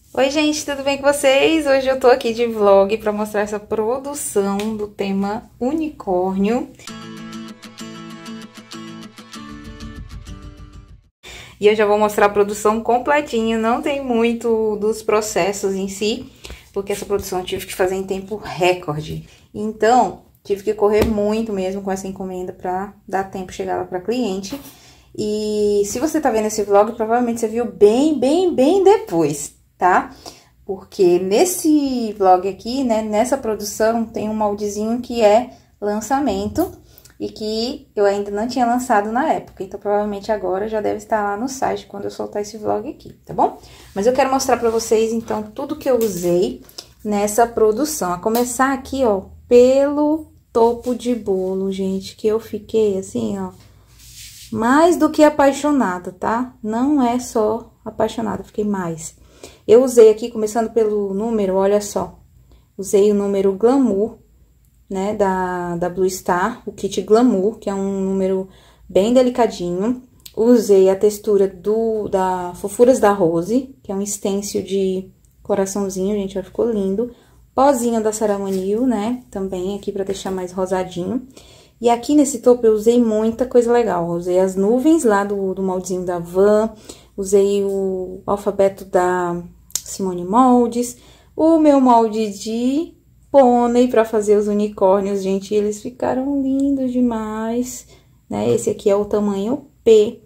Oi, gente, tudo bem com vocês? Hoje eu tô aqui de vlog pra mostrar essa produção do tema unicórnio. E eu já vou mostrar a produção completinha, não tem muito dos processos em si, porque essa produção eu tive que fazer em tempo recorde. Então, tive que correr muito mesmo com essa encomenda pra dar tempo de chegar lá pra cliente. E se você tá vendo esse vlog, provavelmente você viu bem depois, tá? Porque nesse vlog aqui, né, nessa produção, tem um moldezinho que é lançamento e que eu ainda não tinha lançado na época. Então, provavelmente agora já deve estar lá no site quando eu soltar esse vlog aqui, tá bom? Mas eu quero mostrar pra vocês, então, tudo que eu usei nessa produção. A começar aqui, ó, pelo topo de bolo, gente, que eu fiquei assim, ó, mais do que apaixonada, tá? Não é só apaixonada, fiquei mais. Eu usei aqui, começando pelo número, olha só. Usei o número Glamour, né, da Blue Star, o kit Glamour, que é um número bem delicadinho. Usei a textura da Fofuras da Rose, que é um stencil de coraçãozinho, gente, ó, ficou lindo. Pozinho da Saramanil, né, também aqui pra deixar mais rosadinho. E aqui nesse topo eu usei muita coisa legal. Eu usei as nuvens lá do moldezinho da Van, usei o alfabeto da Simone Moldes, o meu molde de pônei pra fazer os unicórnios, gente, eles ficaram lindos demais, né? Esse aqui é o tamanho P.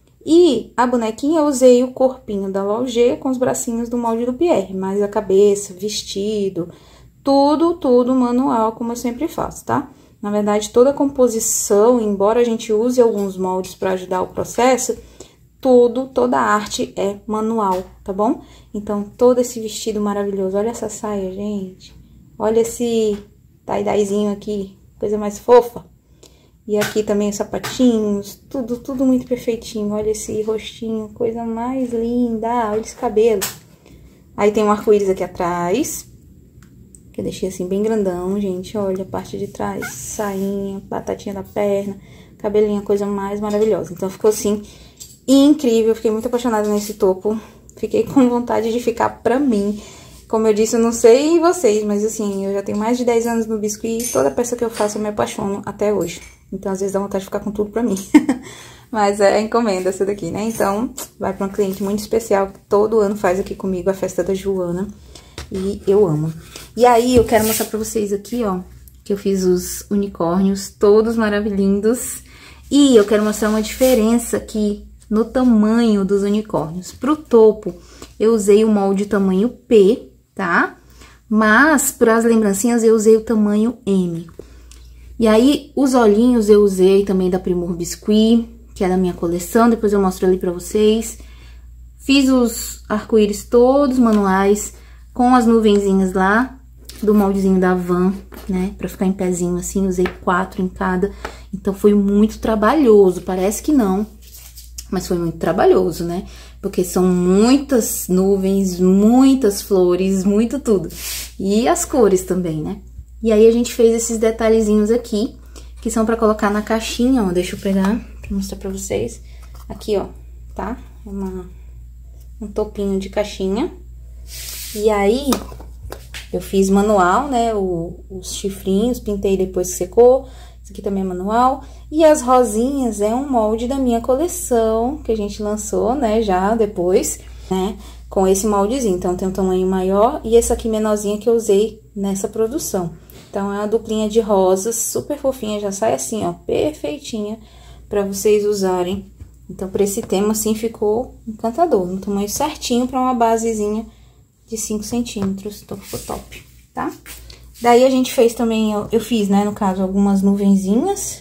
E a bonequinha eu usei o corpinho da Laugé com os bracinhos do molde do Pierre, mas a cabeça, vestido, tudo manual, como eu sempre faço, tá? Na verdade, toda a composição, embora a gente use alguns moldes para ajudar o processo, toda a arte é manual, tá bom? Então, todo esse vestido maravilhoso, olha essa saia, gente. Olha esse tie-dyezinho aqui, coisa mais fofa. E aqui também os sapatinhos, tudo muito perfeitinho. Olha esse rostinho, coisa mais linda. Olha esse cabelo. Aí tem um arco-íris aqui atrás, que eu deixei assim bem grandão, gente. Olha a parte de trás, sainha, batatinha da perna, cabelinho, coisa mais maravilhosa. Então, ficou assim incrível. Fiquei muito apaixonada nesse topo. Fiquei com vontade de ficar pra mim. Como eu disse, eu não sei vocês, mas assim, eu já tenho mais de 10 anos no biscuit e toda peça que eu faço eu me apaixono até hoje. Então, às vezes dá vontade de ficar com tudo pra mim. Mas é encomenda essa daqui, né? Então, vai pra um cliente muito especial que todo ano faz aqui comigo a festa da Joana. E eu amo. E aí, eu quero mostrar pra vocês aqui, ó, que eu fiz os unicórnios todos maravilhindos. E eu quero mostrar uma diferença aqui no tamanho dos unicórnios. Pro topo, eu usei o molde tamanho P, tá? Mas, para as lembrancinhas, eu usei o tamanho M. E aí, os olhinhos eu usei também da Primor Biscuit, que é da minha coleção. Depois eu mostro ali pra vocês. Fiz os arco-íris todos manuais, com as nuvenzinhas lá do moldezinho da Van, né? Pra ficar em pezinho assim, usei 4 em cada. Então, foi muito trabalhoso. Parece que não, mas foi muito trabalhoso, né? Porque são muitas nuvens, muitas flores, muito tudo. E as cores também, né? E aí, a gente fez esses detalhezinhos aqui, que são pra colocar na caixinha, ó. Deixa eu pegar pra mostrar pra vocês. Aqui, ó, tá? Um topinho de caixinha. E aí, eu fiz manual, né? Os chifrinhos, pintei depois que secou. Isso aqui também é manual. E as rosinhas é um molde da minha coleção, que a gente lançou, né, já depois, né, com esse moldezinho. Então, tem um tamanho maior e essa aqui menorzinha que eu usei nessa produção. Então, é uma duplinha de rosas, super fofinha, já sai assim, ó, perfeitinha pra vocês usarem. Então, pra esse tema, assim, ficou encantador, no tamanho certinho pra uma basezinha de 5 centímetros, então ficou top, tá? Daí, a gente fez também, eu fiz, né, no caso, algumas nuvenzinhas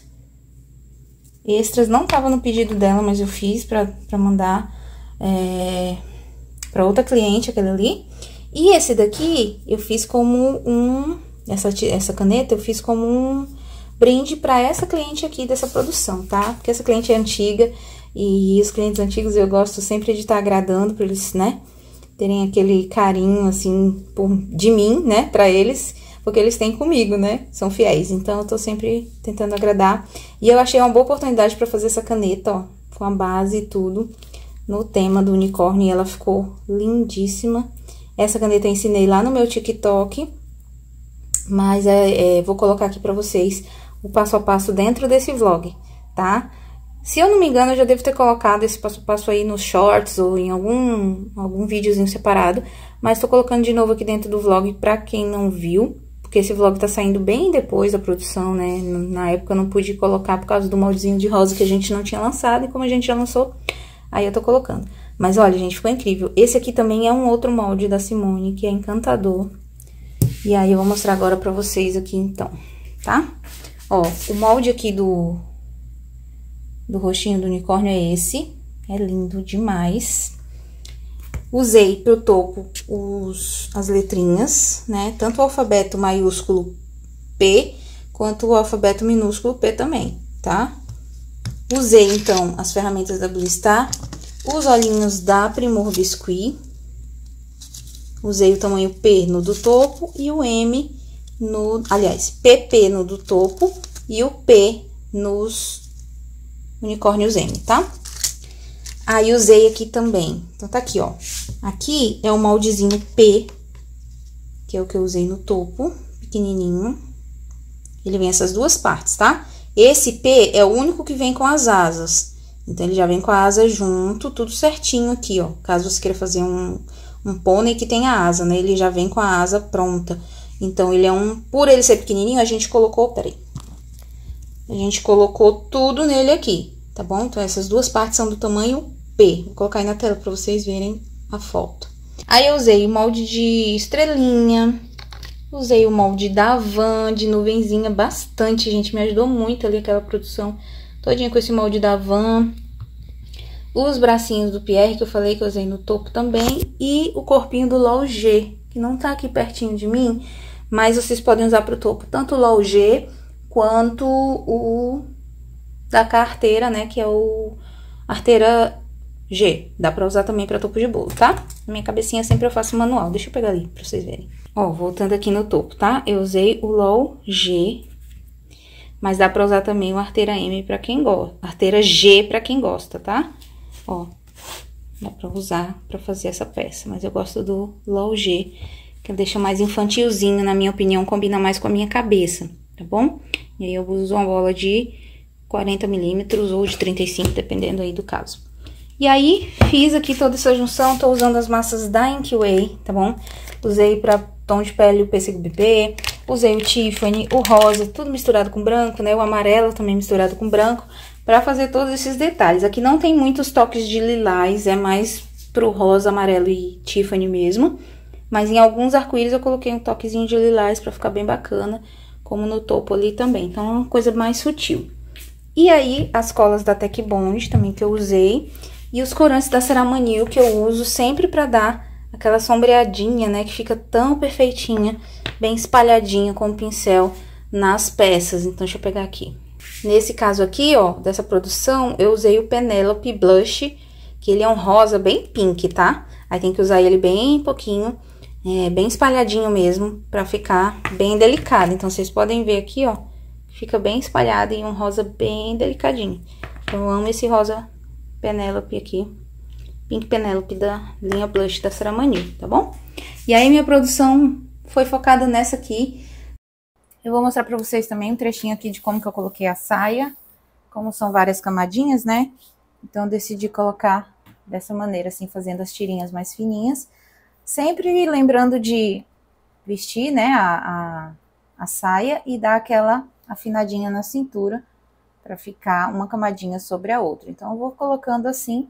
extras, não tava no pedido dela, mas eu fiz pra mandar pra outra cliente, aquele ali. E esse daqui, eu fiz como essa caneta, eu fiz como um brinde pra essa cliente aqui dessa produção, tá? Porque essa cliente é antiga e os clientes antigos eu gosto sempre de estar agradando pra eles, né, terem aquele carinho, assim, de mim, né, pra eles. Porque eles têm comigo, né? São fiéis. Então, eu tô sempre tentando agradar. E eu achei uma boa oportunidade pra fazer essa caneta, ó. Com a base e tudo. No tema do unicórnio. E ela ficou lindíssima. Essa caneta eu ensinei lá no meu TikTok, mas vou colocar aqui pra vocês o passo a passo dentro desse vlog, tá? Se eu não me engano, eu já devo ter colocado esse passo a passo aí nos shorts ou em algum videozinho separado, mas tô colocando de novo aqui dentro do vlog pra quem não viu, porque esse vlog tá saindo bem depois da produção, né? Na época eu não pude colocar por causa do moldezinho de rosa que a gente não tinha lançado, e como a gente já lançou, aí eu tô colocando. Mas olha, gente, ficou incrível. Esse aqui também é um outro molde da Simone, que é encantador. E aí eu vou mostrar agora pra vocês aqui, então, tá? Ó, o molde aqui do rostinho do unicórnio é esse. É lindo demais. Usei pro topo as letrinhas, né? Tanto o alfabeto maiúsculo P, quanto o alfabeto minúsculo P também, tá? Usei, então, as ferramentas da Blistar, os olhinhos da Primor Biscuit. Usei o tamanho P no do topo e o M no... Aliás, PP no do topo e o P nos unicórnios M, tá? Aí, usei aqui também. Então, tá aqui, ó. Aqui é o moldezinho P, que é o que eu usei no topo, pequenininho. Ele vem essas duas partes, tá? Esse P é o único que vem com as asas. Então, ele já vem com a asa junto, tudo certinho aqui, ó. Caso você queira fazer um pônei que tenha asa, né? Ele já vem com a asa pronta. Então, ele é por ele ser pequenininho, a gente colocou... Peraí. A gente colocou tudo nele aqui, tá bom? Então, essas duas partes são do tamanho P. Vou colocar aí na tela pra vocês verem a foto. Aí, eu usei o molde de estrelinha. Usei o molde da Van, de nuvenzinha, bastante, gente. Me ajudou muito ali aquela produção todinha com esse molde da Van. Os bracinhos do Pierre, que eu falei que eu usei no topo também. E o corpinho do LOL G, que não tá aqui pertinho de mim, mas vocês podem usar pro topo tanto o LOL G quanto o da carteira, né, que é o Arteira G. Dá pra usar também pra topo de bolo, tá? Na minha cabecinha sempre eu faço manual. Deixa eu pegar ali pra vocês verem. Ó, voltando aqui no topo, tá? Eu usei o LOL G, mas dá pra usar também o Arteira M pra quem gosta. Arteira G pra quem gosta, tá? Ó, dá pra usar pra fazer essa peça, mas eu gosto do LOL G, que deixa mais infantilzinho, na minha opinião, combina mais com a minha cabeça, tá bom? E aí eu uso uma bola de 40 milímetros ou de 35, dependendo aí do caso. E aí, fiz aqui toda essa junção, tô usando as massas da Inkway, tá bom? Usei pra tom de pele o pêssego bebê, usei o Tiffany, o rosa, tudo misturado com branco, né? O amarelo também misturado com branco, pra fazer todos esses detalhes. Aqui não tem muitos toques de lilás, é mais pro rosa, amarelo e Tiffany mesmo. Mas em alguns arco-íris eu coloquei um toquezinho de lilás pra ficar bem bacana, como no topo ali também. Então, é uma coisa mais sutil. E aí, as colas da Tech Bond também que eu usei. E os corantes da Ceramanil que eu uso sempre pra dar aquela sombreadinha, né? Que fica tão perfeitinha, bem espalhadinha com o pincel nas peças. Então, deixa eu pegar aqui. Nesse caso aqui, ó, dessa produção, eu usei o Penelope Blush, que ele é um rosa bem pink, tá? Aí tem que usar ele bem pouquinho, bem espalhadinho mesmo, pra ficar bem delicado. Então, vocês podem ver aqui, ó, fica bem espalhado e um rosa bem delicadinho. Então, eu amo esse rosa Penelope aqui, Pink Penelope da linha Blush da Ceramanil, tá bom? E aí, minha produção foi focada nessa aqui. Eu vou mostrar pra vocês também um trechinho aqui de como que eu coloquei a saia. Como são várias camadinhas, né? Então, eu decidi colocar dessa maneira, assim, fazendo as tirinhas mais fininhas. Sempre lembrando de vestir, né, a saia e dar aquela afinadinha na cintura pra ficar uma camadinha sobre a outra. Então, eu vou colocando assim.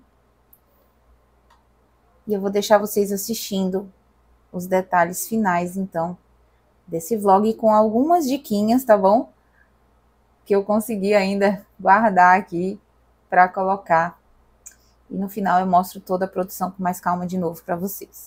E eu vou deixar vocês assistindo os detalhes finais, então, desse vlog com algumas diquinhas, tá bom? Que eu consegui ainda guardar aqui pra colocar. E no final eu mostro toda a produção com mais calma de novo pra vocês.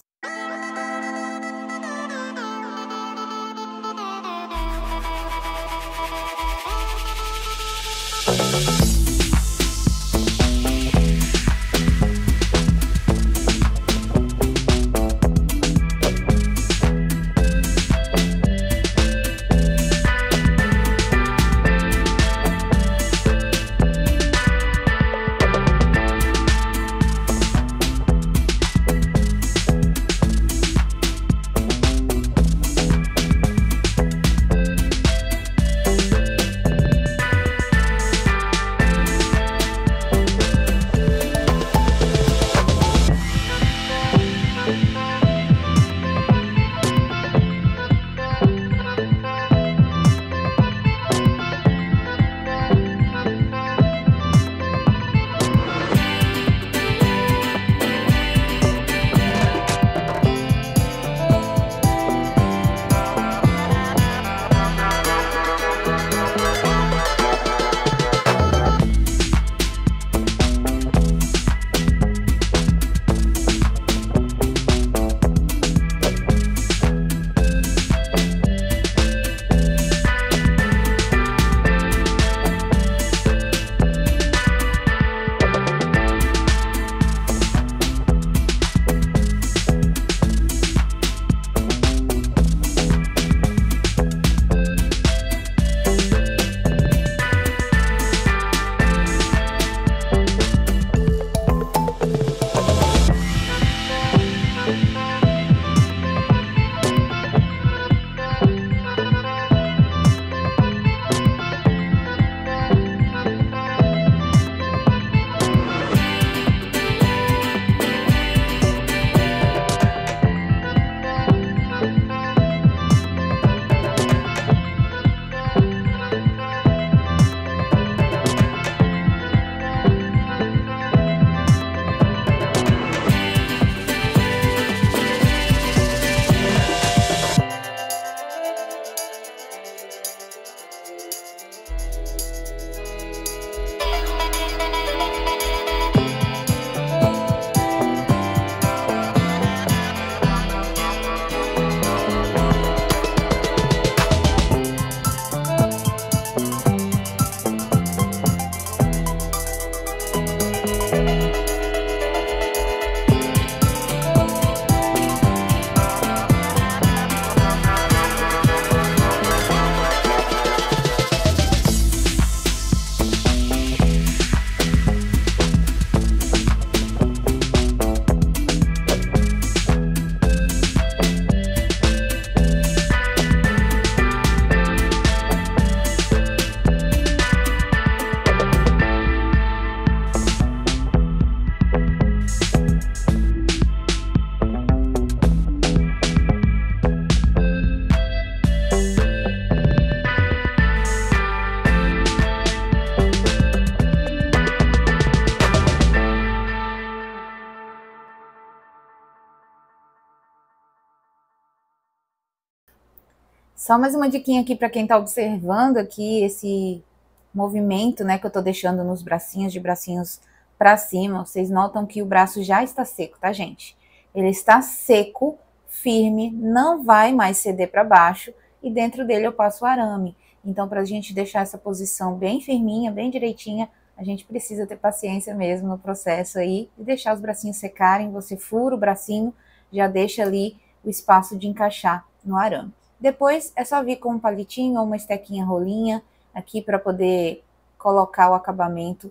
Só mais uma diquinha aqui para quem tá observando aqui esse movimento, né, que eu tô deixando nos bracinhos, de bracinhos para cima. Vocês notam que o braço já está seco, tá, gente? Ele está seco, firme, não vai mais ceder para baixo e dentro dele eu passo o arame. Então, para a gente deixar essa posição bem firminha, bem direitinha, a gente precisa ter paciência mesmo no processo aí e deixar os bracinhos secarem. Você fura o bracinho, já deixa ali o espaço de encaixar no arame. Depois é só vir com um palitinho ou uma estequinha rolinha aqui para poder colocar o acabamento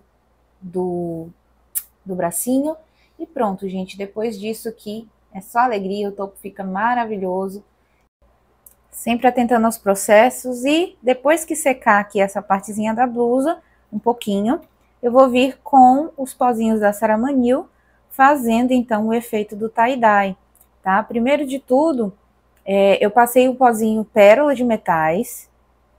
do bracinho. E pronto, gente. Depois disso aqui é só alegria, o topo fica maravilhoso. Sempre atentando aos processos. E depois que secar aqui essa partezinha da blusa, um pouquinho, eu vou vir com os pozinhos da Saramanil, fazendo então o efeito do tie-dye, tá? Primeiro de tudo, eu passei o pozinho Pérola de Metais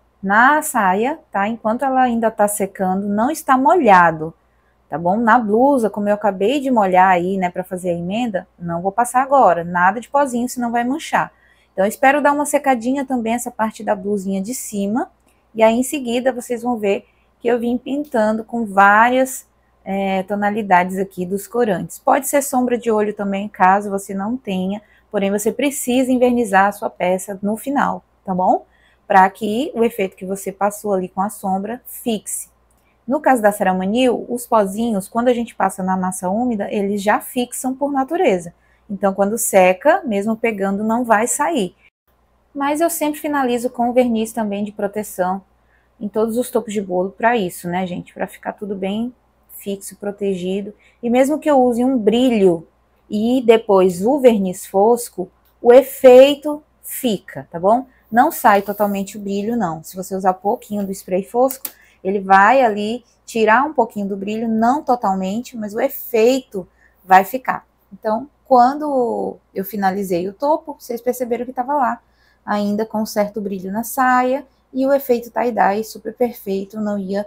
na saia, tá? Enquanto ela ainda tá secando, não está molhado, tá bom? Na blusa, como eu acabei de molhar aí, né, para fazer a emenda, não vou passar agora, nada de pozinho, senão vai manchar. Então, eu espero dar uma secadinha também essa parte da blusinha de cima, e aí em seguida vocês vão ver que eu vim pintando com várias tonalidades aqui dos corantes. Pode ser sombra de olho também, caso você não tenha, porém você precisa invernizar a sua peça no final, tá bom? Para que o efeito que você passou ali com a sombra fixe. No caso da Saramanil, os pozinhos, quando a gente passa na massa úmida, eles já fixam por natureza. Então, quando seca, mesmo pegando, não vai sair. Mas eu sempre finalizo com o verniz também de proteção em todos os topos de bolo para isso, né, gente? Para ficar tudo bem fixo, protegido. E mesmo que eu use um brilho e depois o verniz fosco, o efeito fica, tá bom? Não sai totalmente o brilho, não. Se você usar pouquinho do spray fosco, ele vai ali tirar um pouquinho do brilho, não totalmente, mas o efeito vai ficar. Então, quando eu finalizei o topo, vocês perceberam que estava lá, ainda com um certo brilho na saia, e o efeito tie-dye super perfeito, não ia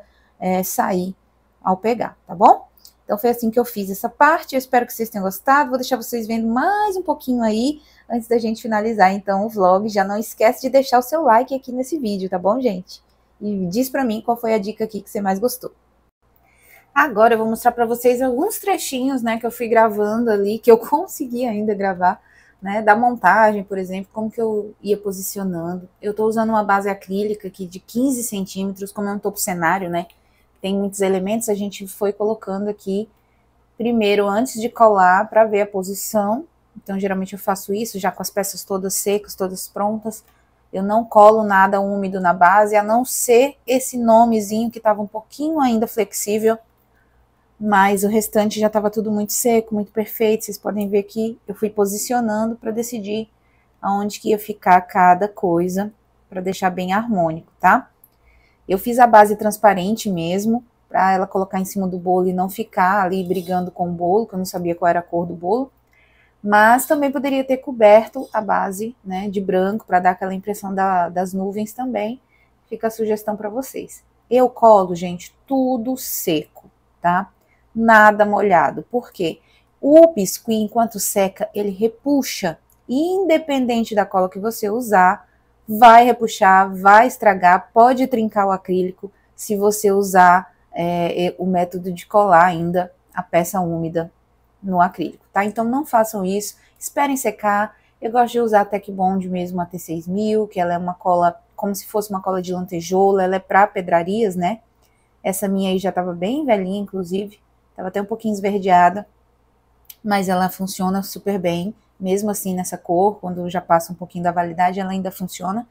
sair ao pegar, tá bom? Então, foi assim que eu fiz essa parte, eu espero que vocês tenham gostado, vou deixar vocês vendo mais um pouquinho aí, antes da gente finalizar, então, o vlog. Já não esquece de deixar o seu like aqui nesse vídeo, tá bom, gente? E diz pra mim qual foi a dica aqui que você mais gostou. Agora eu vou mostrar pra vocês alguns trechinhos, né, que eu fui gravando ali, que eu consegui ainda gravar, né, da montagem, por exemplo, como que eu ia posicionando. Eu tô usando uma base acrílica aqui de 15 centímetros, como é um topo cenário, né, tem muitos elementos, a gente foi colocando aqui primeiro antes de colar para ver a posição. Então, geralmente eu faço isso já com as peças todas secas, todas prontas. Eu não colo nada úmido na base, a não ser esse nomezinho que estava um pouquinho ainda flexível, mas o restante já estava tudo muito seco, muito perfeito. Vocês podem ver que eu fui posicionando para decidir aonde que ia ficar cada coisa, para deixar bem harmônico, tá? Eu fiz a base transparente mesmo, para ela colocar em cima do bolo e não ficar ali brigando com o bolo, que eu não sabia qual era a cor do bolo. Mas também poderia ter coberto a base, né, de branco, para dar aquela impressão das nuvens também. Fica a sugestão para vocês. Eu colo, gente, tudo seco, tá? Nada molhado. Por quê? O biscuit, enquanto seca, ele repuxa. Independente da cola que você usar, vai repuxar, vai estragar, pode trincar o acrílico se você usar o método de colar ainda a peça úmida no acrílico, tá? Então não façam isso, esperem secar. Eu gosto de usar a Tec Bond mesmo, a T6000, que ela é uma cola como se fosse uma cola de lantejoula, ela é para pedrarias, né? Essa minha aí já estava bem velhinha, inclusive, estava até um pouquinho esverdeada, mas ela funciona super bem, mesmo assim nessa cor, quando já passa um pouquinho da validade, ela ainda funciona.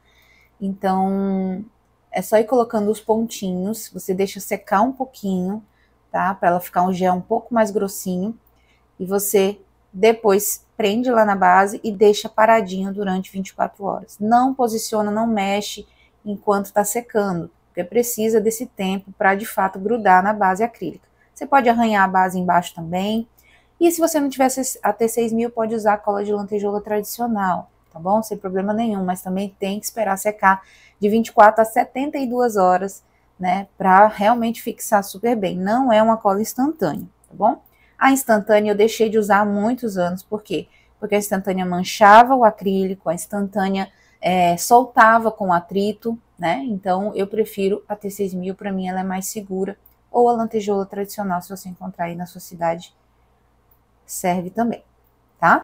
Então, é só ir colocando os pontinhos, você deixa secar um pouquinho, tá? Para ela ficar um gel um pouco mais grossinho, e você depois prende lá na base e deixa paradinho durante 24 horas. Não posiciona, não mexe enquanto tá secando, porque precisa desse tempo para de fato grudar na base acrílica. Você pode arranhar a base embaixo também. E se você não tivesse a T6000, pode usar a cola de lantejoula tradicional, tá bom? Sem problema nenhum, mas também tem que esperar secar de 24 a 72 horas, né? Para realmente fixar super bem. Não é uma cola instantânea, tá bom? A instantânea eu deixei de usar há muitos anos. Por quê? Porque a instantânea manchava o acrílico, a instantânea soltava com atrito, né? Então eu prefiro a T6000, para mim ela é mais segura, ou a lantejoula tradicional, se você encontrar aí na sua cidade, serve também, tá?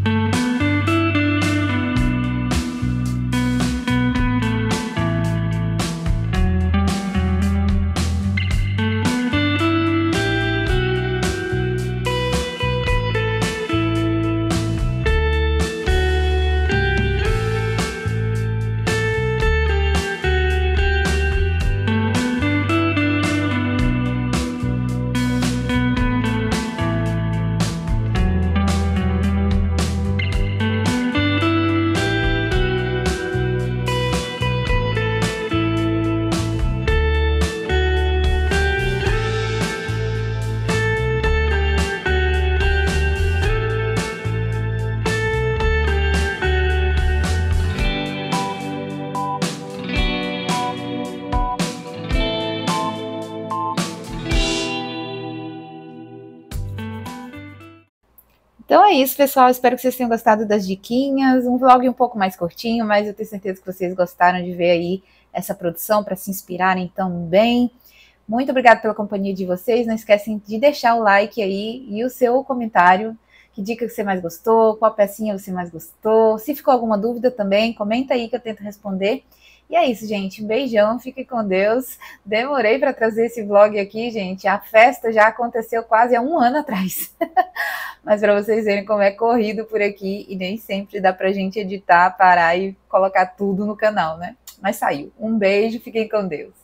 Então é isso, pessoal. Espero que vocês tenham gostado das diquinhas. Um vlog um pouco mais curtinho, mas eu tenho certeza que vocês gostaram de ver aí essa produção para se inspirarem também. Muito obrigada pela companhia de vocês. Não esquecem de deixar o like aí e o seu comentário. Que dica que você mais gostou? Qual pecinha você mais gostou? Se ficou alguma dúvida também, comenta aí que eu tento responder. E é isso, gente. Um beijão, fique com Deus. Demorei para trazer esse vlog aqui, gente. A festa já aconteceu quase há 1 ano atrás. Mas para vocês verem como é corrido por aqui e nem sempre dá pra gente editar, parar e colocar tudo no canal, né? Mas saiu. Um beijo, fiquem com Deus.